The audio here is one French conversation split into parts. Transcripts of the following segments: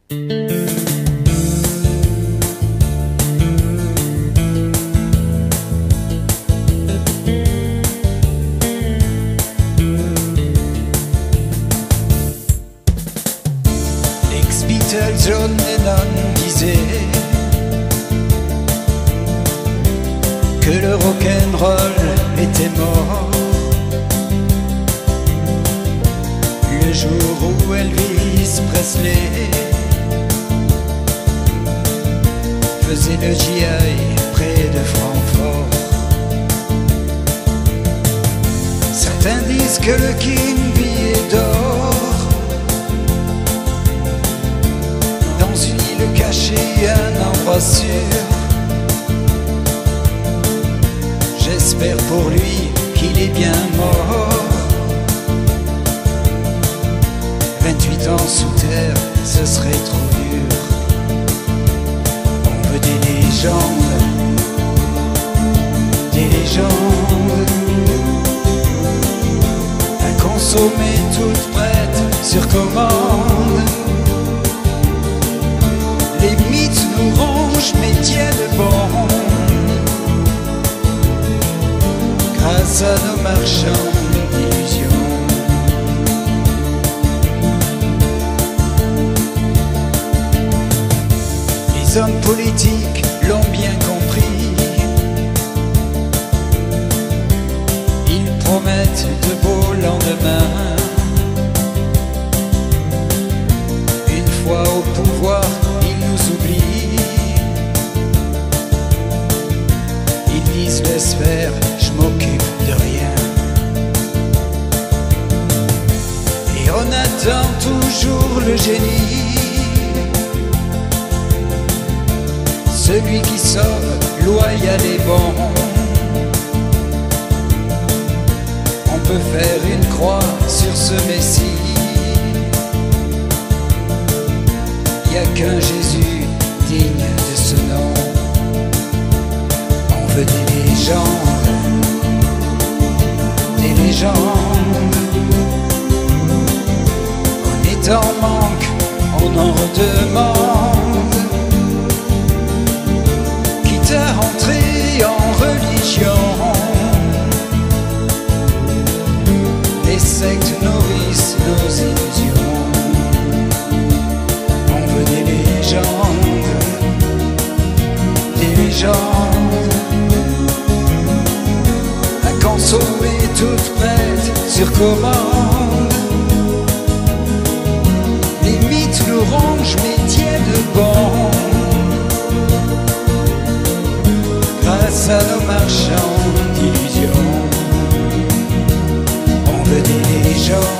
Ex-Beatle John Lennon disait que le rock'n'roll était mort le jour où Elvis Presley faisait le GI près de Francfort. Certains disent que le King billet d'or dans une île cachée, un endroit sûr. J'espère pour lui qu'il est bien mort. 28 ans sous terre, ce serait trop dur. On veut des légendes, à consommer toutes prêtes sur commande. Les mythes nous rongent mais tiennent bon grâce à nos marchands d'illusions. Les hommes politiques l'ont bien compris. Ils promettent de beaux lendemains. Une fois au pouvoir, ils nous oublient. Ils disent laisse faire, je m'occupe de rien. Et on attend toujours le génie, celui qui sauve, loyal et bon. On peut faire une croix sur ce Messie. Il n'y a qu'un Jésus digne de ce nom. On veut des légendes, on est en manque, on en redemande. Quitte à rentrer en religion, les sectes nourrissent nos illusions. On veut des légendes, à consommer toutes prêtes sur commande. Les mythes nous rongent mais tiennent bon grâce à nos marchands d'illusions. On veut des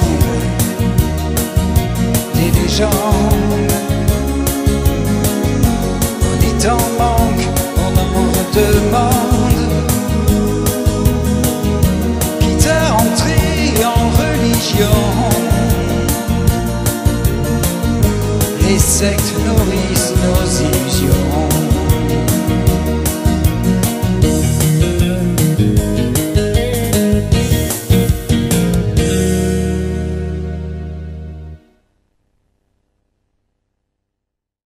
légendes, on est en manque, on en redemande. Quitte à entrer en religion, les sectes